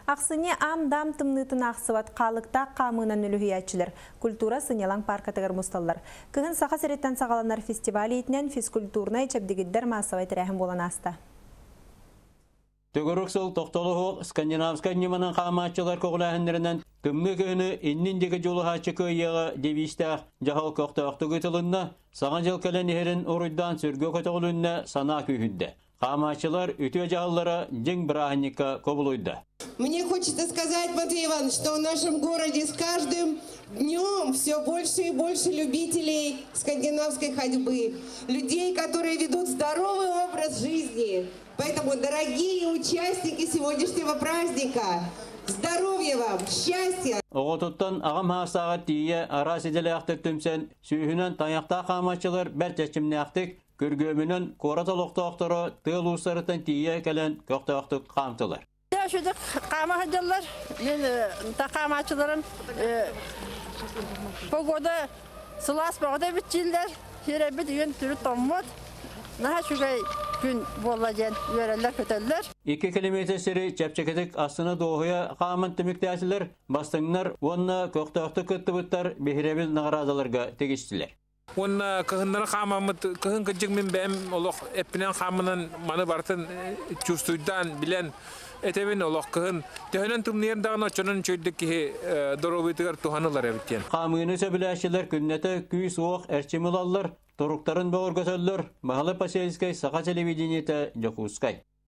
Ақсыне ам-дам тымнытын ақсыват қалықта қамынан үліхиятчылар. Культура сынелан паркатығыр мұсталар. Кығын сақа сәреттен сағаланар фестивалі етінен физкультурнай чәбдегіддер массавай тірәхін болан аста. Төгөрік сол тоқтолы скандинавскай неманын қаматчылар коғылағындырынан түмгі күйіні инниндегі жолы хачы көйеға девистақ жағал көқтақты көтілінна саған жыл кәлен ерін орыйдан сүргі көтіғылынна сана күйінді. Қаматчылар үтіе жағалары жың бірахынника көбілуйды. Мне хочется сказать, Матвей Иванович, что в нашем городе с каждым днем все больше и больше любителей скандинавской ходьбы. Людей, которые ведут здоровый образ жизни. Поэтому, дорогие участники сегодняшнего праздника, здоровья вам, счастья! Оғытыттан ағам хастаға тие ара седелі ақтық түмсен сүйінен таяқта қаматчылар бәр чәчімне ақтық көргөмінен кораталықты ақтыры тыл ұсарытын тие кәлін көқті ақтық қамтылар. Şurada kamacılar, takamacıların pogoda sılas bağda bitçiler, şöyle bir gün türü tomut, daha şurada gün bolacağın yöreller kötüler. 2 kilometresleri çepçeketik aslında doğuya kamın tümüktesiler, bastınlar, onunla köktüktü kıttıbıtlar behirebil nağradalarga tegiştiler. Onun kıhınları kamamıt, kıhın kıcık min beğen oluk, epinen kamının manı bartın çustuydan bilen Etevin olak kıhın, tehenen tümniyerden açının çöydük ki dorobitigar tuhanılar evitken. Kamını sebileşiler künnete küy soğuk erçimilallar, torukların bağır götürler, mahalle pasiyeliskay saka televizyonete Jakuskay.